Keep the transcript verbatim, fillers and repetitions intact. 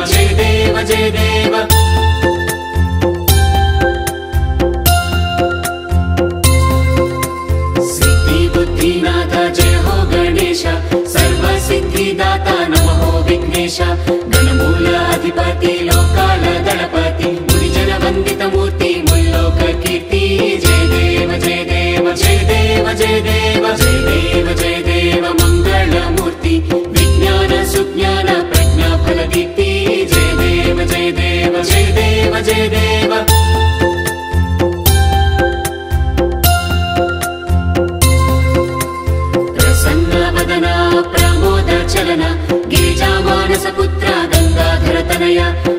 जय देव जय देव सिद्धि बुद्धिनाथ जय हो गणेश सर्व सिद्धिदाता नमो विघ्नेश गणमूल अधिपति लोकाल दलपति मुनिजन वंदित मूर्ति मुल्लोक कीर्ति जय देव जय देव जय देव जय देव जय देव जय देव मंगल मूर्ति विज्ञान सुज्ञान प्रज्ञा फल दीप्ति जय देव जय देव जय देव जय देव प्रसन्न वदना प्रमोद चलना गिरिजा मानस पुत्र गंगाधर तनया